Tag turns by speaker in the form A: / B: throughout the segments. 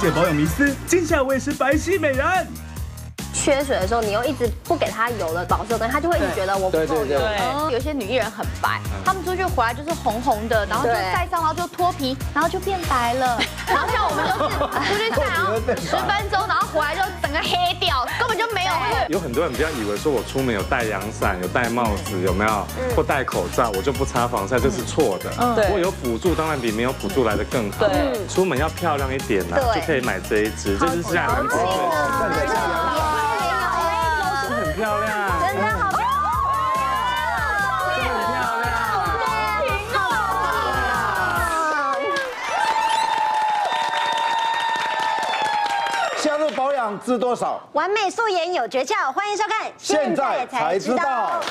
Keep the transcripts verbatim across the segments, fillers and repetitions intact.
A: 解保养迷思，今夏我也是白皙美人。
B: 缺水的时候，你又一直不给它油的保湿的东西，它就会一直觉得我不够油。
C: 对，有些女艺人很白，她们出去回来就是红红的，然后就晒伤，然后就脱皮，然后就变白了。然后像我们就是出去晒，然后十分钟，然后回来就整个黑掉，根本就没有。
D: 有很多人不要以为说我出门有戴阳伞、有戴帽子，有没有？或戴口罩，我就不擦防晒，这是错的。我有辅助，当然比没有辅助来的更好。出门要漂亮一点呐，就可以买这一支，这是现在很火的。很漂亮，
B: 真的好漂亮，
D: 真的很漂亮。
E: 加入保养知多少？
F: 完美素颜有诀窍，欢迎收看。
E: 现在才知道。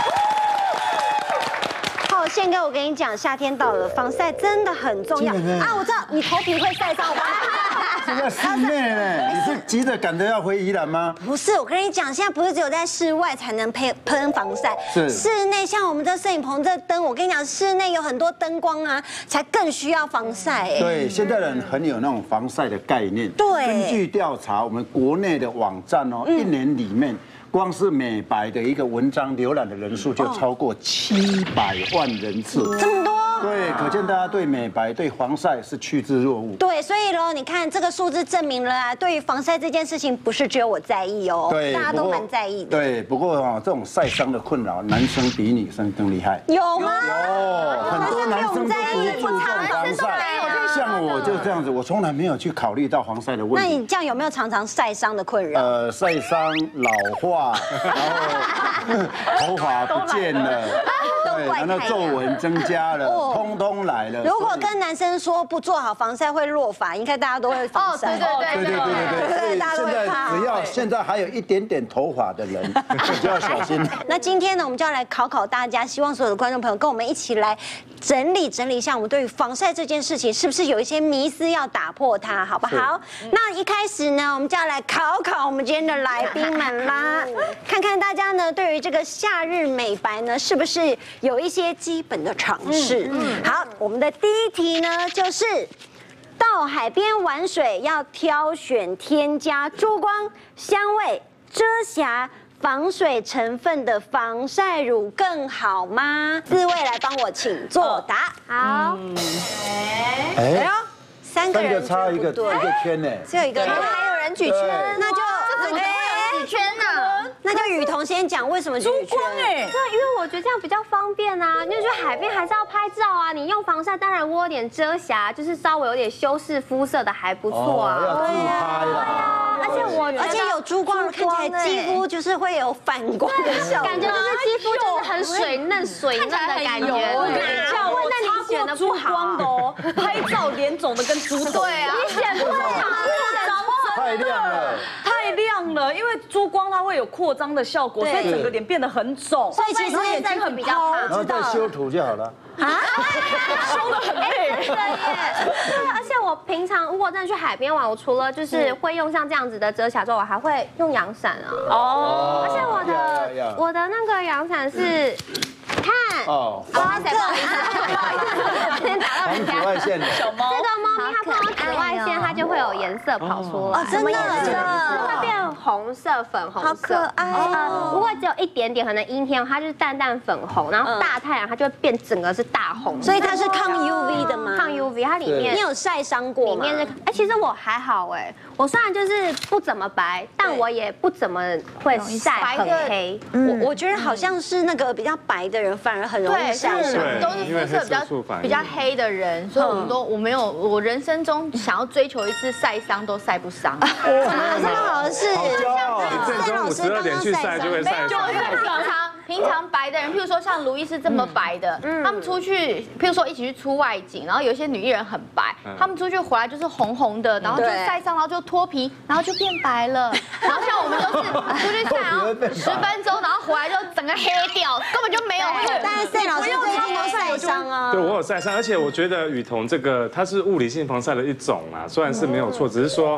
F: 好，宪哥，我跟你讲，夏天到了，防晒真的很重要啊！我知道你头皮会晒伤，我帮你。
E: 现在室内呢？你是急着赶着要回宜兰吗？
F: 不是，我跟你讲，现在不是只有在室外才能喷喷防晒，
E: 是
F: 室内像我们这摄影棚这灯，我跟你讲，室内有很多灯光啊，才更需要防晒。哎，
E: 对，现在人很有那种防晒的概念。
F: 对，
E: 根据调查，我们国内的网站哦，一年里面。光是美白的一个文章浏览的人数就超过七百万人次，
F: 这么多。
E: 对，可见大家对美白、对防晒是趋之若鹜。
F: 对，所以喽，你看这个数字证明了啊，对于防晒这件事情，不是只有我在意哦，
E: 对，
F: 大家都蛮在意的。
E: 对，不过哈，这种晒伤的困扰，男生比女生更厉害。
F: 有吗？
E: 有，很多男生都不注重防晒。像我就这样子，我从来没有去考虑到防晒的问题。
F: 那你这样有没有常常晒伤的困扰？
E: 呃，晒伤、老化，然后头发不见了，对，然后皱纹增加了，通通来了。
F: 如果跟男生说不做好防晒会落发，应该大家都会防晒。
C: 哦，对对
E: 对对对对对，
F: 大家都
E: 现在
F: 会怕。
E: 只要现在还有一点点头发的人，你就要小心。
F: 那今天呢，我们就要来考考大家，希望所有的观众朋友跟我们一起来整理整理一下，我们对于防晒这件事情是不是有一些迷思要打破它，好不好？那一开始呢，我们就要来考考我们今天的来宾们啦，看看大家呢对于这个夏日美白呢，是不是有一些基本的常识？好，我们的第一题呢就是到海边玩水要挑选添加珠光、香味、遮瑕、防水成分的防晒乳更好吗？四位来帮我请作答。好，哎呦，三个人
E: 差一个一个圈呢，
F: 只有一个人，
B: 还有人举圈，
F: 那就
C: 怎么会有几圈呢？
F: 那就雨桐先讲为什么举圈？
B: 对，因为我觉得这样比较方便啊。你就去海边还是要拍照啊，你用防晒当然窝点遮瑕，就是稍微有点修饰肤色的还不错啊。
E: 要自拍啦。
B: 而且我
F: 而且有珠光，看起来肌肤就是会有反光的效果，
B: 感觉就是肌肤就是很水嫩水嫩的感觉。
G: 我跟你讲，我
B: 那你选的
G: 珠
B: 不好
G: 光的哦，拍照脸肿的跟猪头。
C: 对啊，
B: 你选不好，
E: 太亮了，
G: 太亮了，因为珠光它会有扩张的效果，所以整个脸变得很肿，
F: 所以其实
G: 眼睛很
B: 比较
G: 泡，
E: 然后再修图就好了。
B: 啊，
G: 修的很配。
B: 对耶，对，而且我平常如果真的去海边玩，我除了就是会用像这样子的遮瑕之外，我还会用阳伞啊。哦，而且我的我的那个阳伞是。看哦，不好意思，不好意思，先打到人家。
E: 紫外线的
B: 这个猫咪它碰到紫外线，它就会有颜色跑出来。
F: 哦，真的，真的，
B: 会变红色、粉红色。
F: 好可爱哦！
B: 如果只有一点点，可能阴天它就是淡淡粉红，然后大太阳它就会变整个是大红。
F: 所以它是抗 U V 的吗？
B: 抗 U V， 它里面
F: 你有晒伤过吗？
B: 里面是哎，其实我还好哎，我虽然就是不怎么白，但我也不怎么会晒很黑。
F: 我我觉得好像是那个比较白的人反而很容易晒伤，
C: 都是肤色比较比较黑的人，所以我们都我没有我人生中想要追求一次晒伤都晒不伤。
F: 哇，这么好的事，
D: 正中午十二点去晒就会晒伤。
C: 平常平常白的人，譬如说像卢医师这么白的，他们出去，譬如说一起去出外景，然后有一些女艺人很白，他们出去回来就是红红的，然后就晒伤，然后就脱皮，然后就变白了。然后像我们都是出去晒，然后十分钟，然后回来就整个黑掉，根本就没有。
F: 但是 Sam 老师最近都晒伤啊。
D: 对，我有晒伤，而且我觉得雨桐这个它是物理性防晒的一种啦，虽然是没有错，只是说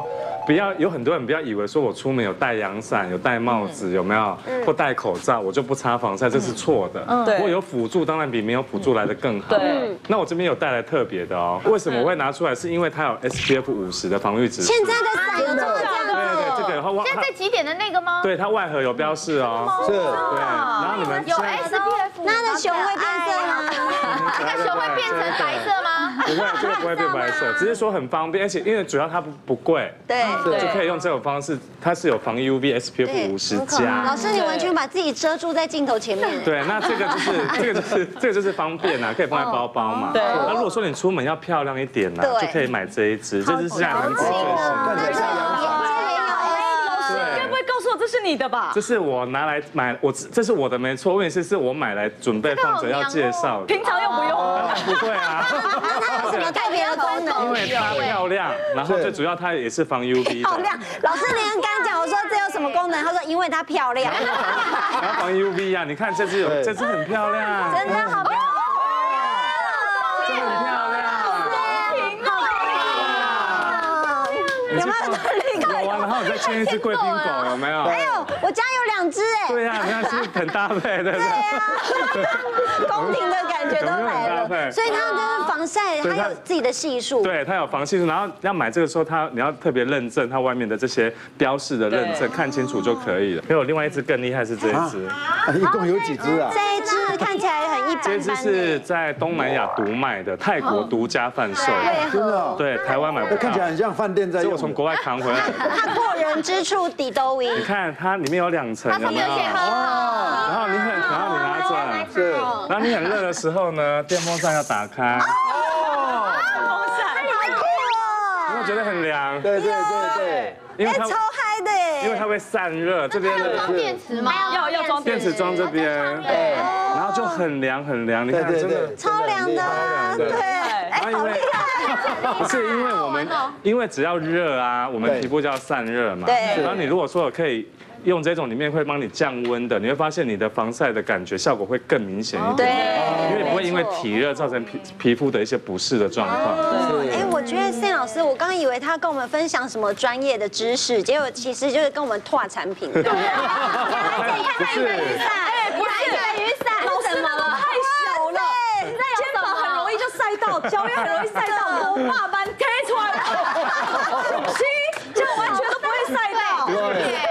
D: 不要有很多人不要以为说我出门有带阳伞、有戴帽子，有没有？或戴口罩，我就不擦防晒，这是错的。我有辅助，当然比没有辅助来的更好。对。那我这边有带来特别的哦，为什么我会拿出来？是因为它有 S P F 五十的防御指数。
F: 现在的伞有这么这样子？
D: 对对，这个
C: 现在在几点的那个吗？
D: 对，它外盒有标示哦。是。对。然后你们
C: 有 S P F，
F: 那它的熊会变色吗？
C: 这个熊会变成白色吗？
D: 不会，这个不会变白色，只是说很方便，而且因为主要它不不贵，
F: 对，
D: 就可以用这种方式，它是有防 U V S P F 五十加。
F: 老师，你完全把自己遮住在镜头前面。
D: 对，那这个就是这个就是这个就是方便啊，可以放在包包嘛。对。那如果说你出门要漂亮一点呢，就可以买这一支，这支是现在很最新的，
E: 看起来像阳伞。
G: 该不会告诉我这是你的吧？
D: 这是我拿来买，我这是我的没错，问题是是我买来准备放着要介绍的。
G: 平常用不用？
D: 当然不会啊。
F: 那它有什么特别的功能？
D: 因为它漂亮，然后最主要它也是防 U V
F: 漂亮。老师，你刚讲我说这有什么功能？他说因为它漂亮。
D: 然后防 U V 啊，你看这支有，这支很漂亮，
B: 真的好漂亮，
D: 真的很漂亮。
F: 有没有立刻？
D: 有啊，然后你再牵一只贵宾狗，有没有？
F: 哎呦，我家有两只哎。
D: 对呀，你看是不是很搭配？对不对？
F: 宫廷的感觉都来了。所以它就是防晒，它有自己的系数。
D: 对，它有防系数，然后要买这个时候，它你要特别认证它外面的这些标示的认证，看清楚就可以了。因为我另外一只更厉害是这一只，
E: 一共有几只啊？
F: 这一只看起来很一般般。
D: 这一只是在东南亚独卖的，泰国独家贩售的，
E: 真的。
D: 对，台湾买不到。
E: 看起来很像饭店在用。
D: 是我从国外扛回来的。
F: 它过人之处底都无。
D: 你看它里面有两层，有没有？然后你很，然后你拿着，
E: 是，
D: 然后你很热的时候呢，电风扇要打开。
F: 哦，风扇好酷哦！
D: 有没有觉得很凉？
E: 对对对对，
D: 因为它
F: 超嗨的耶，
D: 因为它会散热。这边
C: 要装电池吗？
G: 要要装
D: 电池装这边，对，然后就很凉很凉。你看，真的
F: 超凉的，对。
D: 然后因为不是因为我们，因为只要热啊，我们皮肤就要散热嘛。对。然后你如果说可以用这种里面会帮你降温的，你会发现你的防晒的感觉效果会更明显一点。对。因为不会因为体热造成皮皮肤的一些不适的状况。
F: 哎，我觉得 Sam 老师，我刚以为他跟我们分享什么专业的知识，结果其实就是跟我们拓产品。对。
D: 不是。
G: 哎，不是雨伞，老师那个太小了，肩膀很容易就晒到，脚也很容易晒到，我爸班贴出来了，行，这样完全都不会晒到。对。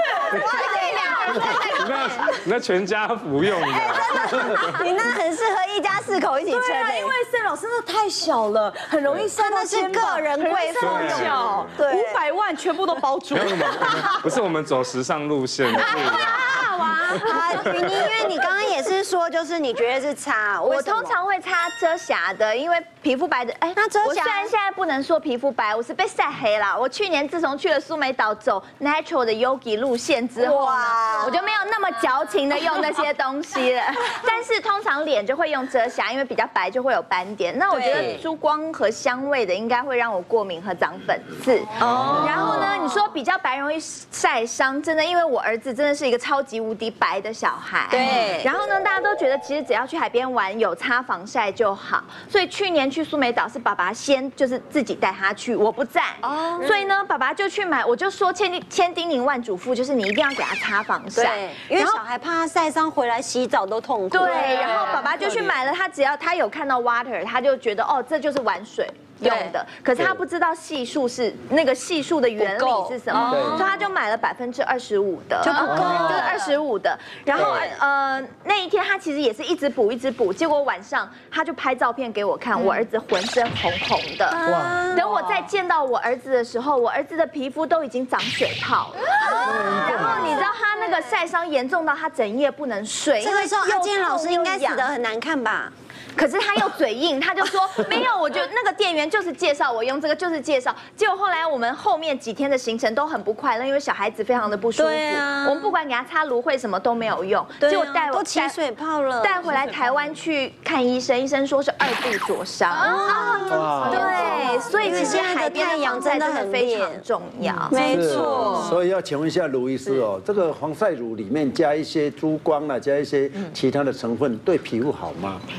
D: 你那你那全家服用的，
F: 你那很适合一家四口一起撑的，
G: 因为 Sam 老师那太小了，很容易晒到肩膀，
F: 个人贵妇
G: 脚，五百万全部都包住。
D: 不是我们走时尚路线的。
F: 啊，雨妮，因为你刚刚也是说，就是你觉得是擦，
B: 我通常会擦遮瑕的，因为皮肤白的，哎，
F: 那遮瑕，
B: 我虽然现在不能说皮肤白，我是被晒黑了。我去年自从去了苏梅岛走 natural 的 yogi 路线之后呢，我就没有那么矫情的用那些东西了。但是通常脸就会用遮瑕，因为比较白就会有斑点。那我觉得珠光和香味的应该会让我过敏和长粉刺。哦。然后呢，你说比较白容易晒伤，真的，因为我儿子真的是一个超级无敌白的小孩。对。然后呢，大家都觉得其实只要去海边玩有擦防晒就好，所以去年去苏梅岛是爸爸先就是自己带他去，我不在。哦。所以呢，爸爸就去买，我就说千千叮咛万嘱咐，就是你一定要给他擦防晒。
F: 对。因为小孩怕他晒伤回来洗澡都痛苦。
B: 对。然后爸爸就去买了，他只要他有看到 water， 他就觉得哦，这就是玩水用的，可是他不知道系数是那个系数的原理是什么，所以他就买了百分之二十五的，
F: 就不够，
B: 就是二十五的。然后呃那一天他其实也是一直补一直补，结果晚上他就拍照片给我看，我儿子浑身红红的。哇！等我再见到我儿子的时候，我儿子的皮肤都已经长水泡了。然后你知道他那个晒伤严重到他整夜不能睡，
F: 这个时候阿健老师应该死得很难看吧？
B: 可是他又嘴硬，他就说没有，我就那个店员就是介绍我用这个，就是介绍。结果后来我们后面几天的行程都很不快乐，因为小孩子非常的不舒服。对啊。我们不管给他擦芦荟什么都没有用，结果带我
F: 都起水泡了，
B: 带回来台湾去看医生，医生说是二度灼伤。啊。对，所以其实海边的阳真的很非常重要。
F: 没错。
E: 所以要请问一下卢医师哦，这个防晒乳里面加一些珠光啊，加一些其他的成分，对皮肤好吗？
C: 啊。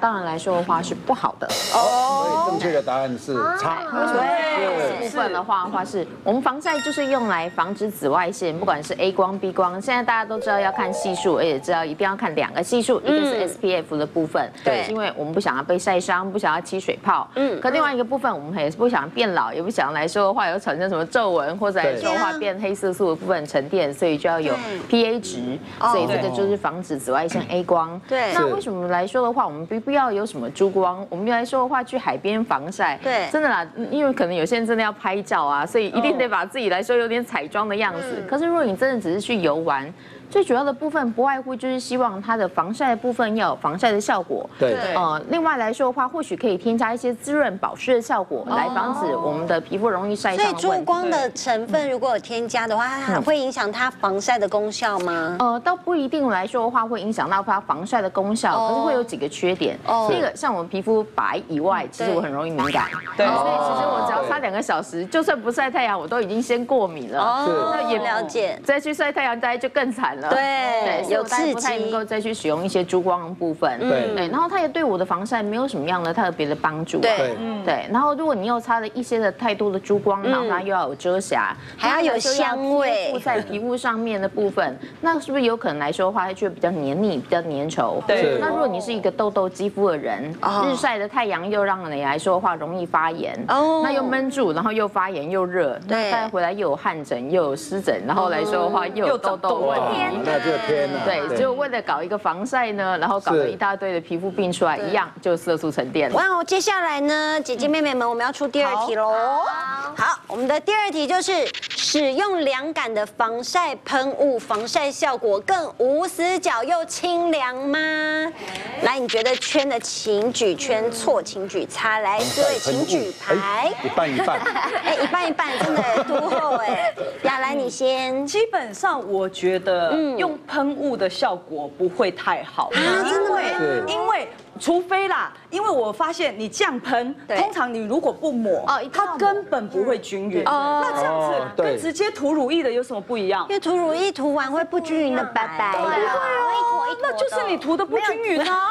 H: 当然来说的话是不好的。
E: 哦，所以正确的答案是差。
H: 对，部分的话的话是我们防晒就是用来防止紫外线，不管是 A 光、B 光。现在大家都知道要看系数，而且知道一定要看两个系数，一个是 S P F 的部分，对，因为我们不想要被晒伤，不想要起水泡。嗯。可另外一个部分，我们也是不想变老，也不想来说的话有产生什么皱纹，或者来说的话变黑色素的部分沉淀，所以就要有 P A 值，所以这个就是防止紫外线 A 光。对。那为什么来说的话，我们不必要有什么珠光？我们来说的话，去海边防晒，对，真的啦，因为可能有些人真的要拍照啊，所以一定得把自己来说有点彩妆的样子。可是如果你真的只是去游玩，最主要的部分不外乎就是希望它的防晒的部分要有防晒的效果。对。呃，另外来说的话，或许可以添加一些滋润保湿的效果，来防止我们的皮肤容易晒伤。
F: 所以珠光的成分如果有添加的话，它会影响它防晒的功效吗？
H: 呃，倒不一定来说的话，会影响到它防晒的功效，可是会有几个缺点。第一个，像我们皮肤白以外，其实我很容易敏感。对。所以其实我只要擦两个小时，就算不晒太阳，我都已经先过敏了。哦。那也
F: 了解。
H: 再去晒太阳，大家就更惨。
F: 对，有刺激，
H: 不太能够再去使用一些珠光的部分。对对，然后它也对我的防晒没有什么样的特别的帮助。对对，然后如果你又擦了一些的太多的珠光，然后它又要有遮瑕，
F: 还要有香味，
H: 附在皮肤上面的部分，那是不是有可能来说的话，它就比较黏腻、比较粘稠？对。那如果你是一个痘痘肌肤的人，日晒的太阳又让你来说的话容易发炎，哦，那又闷住，然后又发炎又热，对，再回来又有汗疹，又有湿疹，然后来说的话又有痘痘问题。
E: 那就天了。
H: 对，就为了搞一个防晒呢，然后搞了一大堆的皮肤病出来，一样就色素沉淀。
F: 哇，接下来呢，姐姐妹妹们，我们要出第二题喽。好，我们的第二题就是使用凉感的防晒喷雾，防晒效果更无死角又清凉吗？来，你觉得圈的请举，圈错请举叉，来，各位请举牌。
E: 一半一半。
F: 哎，一半一半，真的独厚哎。雅兰，你先。
G: 基本上我觉得用喷雾的效果不会太好，因为因为除非啦，因为我发现你这样喷，通常你如果不抹，它根本不会均匀。那这样子跟直接涂乳液的有什么不一样？
F: 因为涂乳液涂完会不均匀的白白的，
G: 对啊，那就是你涂的不均匀啊。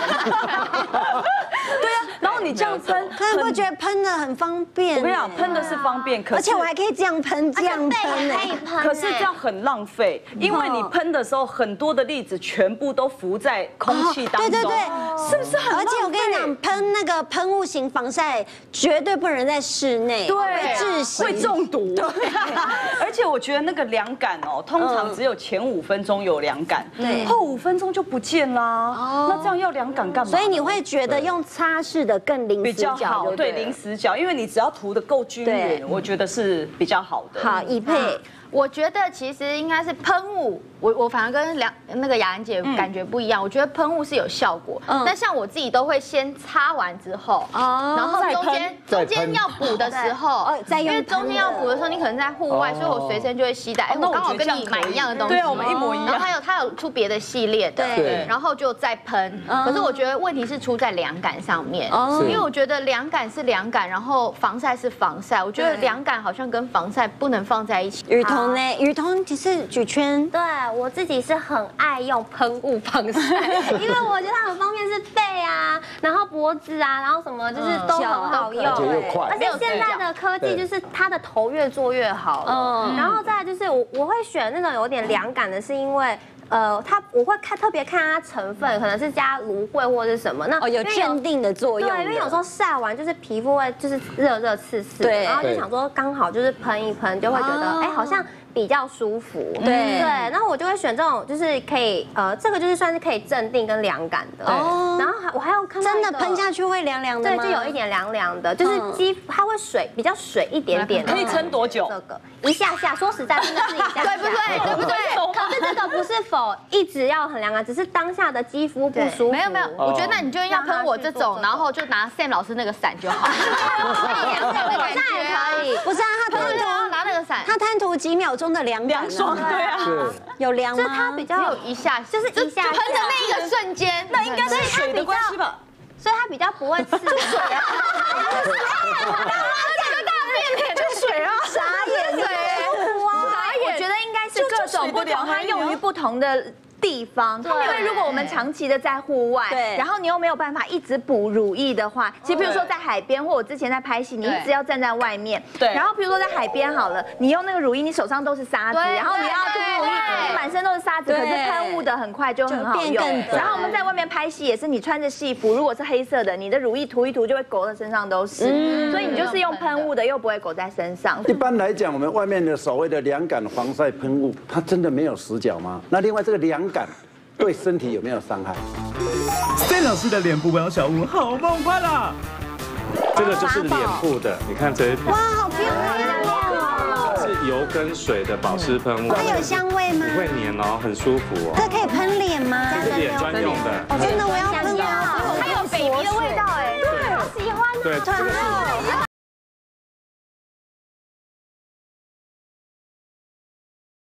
G: 对啊，然后你这样喷，
F: 可是会觉得喷的很方便。
G: 我跟你讲，喷的是方便，可
F: 而且我还可以这样喷，这样喷呢。
G: 可是这样很浪费，因为你喷的时候，很多的粒子全部都浮在空气当中。对对对，是不是很浪费？
F: 而且我跟你讲，喷那个喷雾型防晒绝对不能在室内，
G: 对，
F: 会窒息，
G: 会中毒。对，而且我觉得那个凉感哦，通常只有前五分钟有凉感，对，后五分钟就不见啦。那这样要凉感干嘛？
F: 所以你会觉得用擦拭的更零死角，
G: 比较好，对，零死角，因为你只要涂的够均匀，我觉得是比较好的。
F: 好，宜佩。
C: 我觉得其实应该是喷雾，我我反而跟梁那个雅兰姐感觉不一样。我觉得喷雾是有效果，但像我自己都会先擦完之后，然后中间中间要补的时候，因为中间要补的时候你可能在户外，所以我随身就会携带。哎，我刚好跟你买一样的东西，
G: 对啊，我们一模一样。
C: 然后还有它有出别的系列的，对，然后就再喷。可是我觉得问题是出在凉感上面，因为我觉得凉感是凉感，然后防晒是防晒。我觉得凉感好像跟防晒不能放在一起。
F: 雨桐呢？雨桐其实举圈，
B: 对我自己是很爱用喷雾防晒，因为我觉得它很方便，是背啊，然后脖子啊，然后什么就是都很好用，而且现在的科技就是它的头越做越好了。然后再来就是我我会选那种有点凉感的，是因为。呃，它我会看特别看它成分，可能是加芦荟或者是什么，那
F: 哦有镇定的作用。
B: 对，因为有时候晒完就是皮肤会就是热热刺刺，对，然后就想说刚好就是喷一喷，就会觉得哎好像比较舒服。对对，然后我就会选这种就是可以呃这个就是算是可以镇定跟凉感的。哦。然后还我还有看到
F: 真的喷下去会凉凉的吗？
B: 对，就有一点凉凉的，就是肌它会水比较水一点点。
G: 可以撑多久？
B: 这个一下下，说实在真的是一下下，对不对？对不对？可是这个不是否一直要很凉啊，只是当下的肌肤不舒服。
C: 没有没有，我觉得那你就要喷我这种，然后就拿 Sam 老师那个伞就好。
B: 那也可以。
F: 不是啊，他贪图
C: 拿那个伞，
F: 他贪图几秒钟的凉感。
G: 凉爽，对啊，
F: 有凉吗？
B: 就是它比较
C: 只有一下，
B: 就是一下
C: 喷的那一个瞬间，
G: 那应该是水的关系吧？
B: 所以它比较不会刺水啊。
G: 就水啊，
F: 傻眼水。
C: 我觉得应该是各种不同，它用于不同的
I: 地方，因为如果我们长期的在户外，
F: 对，
I: 然后你又没有办法一直补乳液的话，其实比如说在海边，或我之前在拍戏，你一直要站在外面，对，然后比如说在海边好了，你用那个乳液，你手上都是沙子，然后你要涂乳液，你满身都是沙子，可是喷雾的很快就很好用。然后我们在外面拍戏也是，你穿着戏服，如果是黑色的，你的乳液涂一涂就会勾的身上都是，所以你就是用喷雾的，又不会勾在身上。
E: 一般来讲，我们外面的所谓的凉感防晒喷雾，它真的没有死角吗？那另外这个凉感对身体有没有伤害？
A: C老师的脸部保养小屋好梦幻啦！
D: 这个就是脸部的，你看这一瓶，
F: 哇，好漂亮哦！
D: 是油跟水的保湿喷雾，
F: 它有香味吗？
D: 不会黏哦，很舒服哦。
F: 这可以喷脸吗？
D: 这是脸专用的。
F: 哦，真的，我要喷啊！
C: 它有 baby 的味道哎，对，好喜欢。
D: 对。